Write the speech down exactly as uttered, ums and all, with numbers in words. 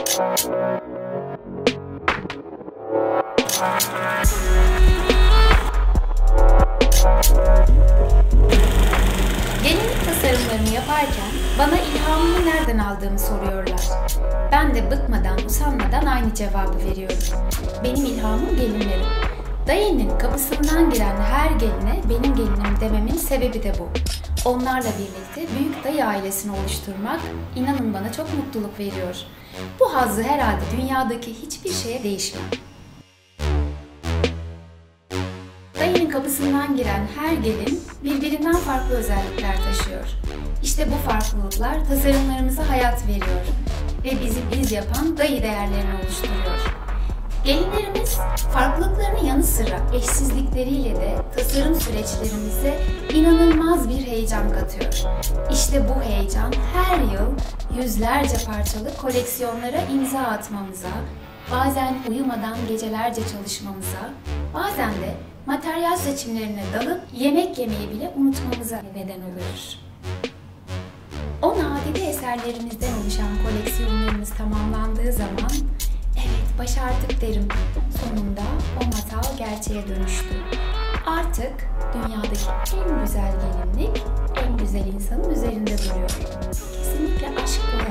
Gelinlik tasarımlarımı yaparken bana ilhamımı nereden aldığımı soruyorlar. Ben de bıkmadan, usanmadan aynı cevabı veriyorum. Benim ilhamım gelinlerim. Dayının kapısından giren her geline benim gelinim dememin sebebi de bu. Onlarla birlikte büyük dayı ailesini oluşturmak inanın bana çok mutluluk veriyor. Bu hazzı herhalde dünyadaki hiçbir şeye değişmem. Dayının kapısından giren her gelin birbirinden farklı özellikler taşıyor. İşte bu farklılıklar tasarımlarımıza hayat veriyor ve bizi biz yapan dayı değerlerini oluşturuyor. Gelinlerimiz farklılıklarının yanı sıra eşsizlikleriyle de tasarım süreçlerimize inanılmaz bir heyecan katıyor. İşte bu heyecan her yıl yüzlerce parçalı koleksiyonlara imza atmamıza, bazen uyumadan gecelerce çalışmamıza, bazen de materyal seçimlerine dalıp yemek yemeyi bile unutmamıza neden oluyor. O nadide eserlerimizden oluşan koleksiyonlarımız tamamlandığı zaman evet başardık derim. Sonunda o masal gerçeğe dönüştü. Artık dünyadaki en güzel gelinlik en güzel insanın üzerinde duruyor. Kesinlikle aşk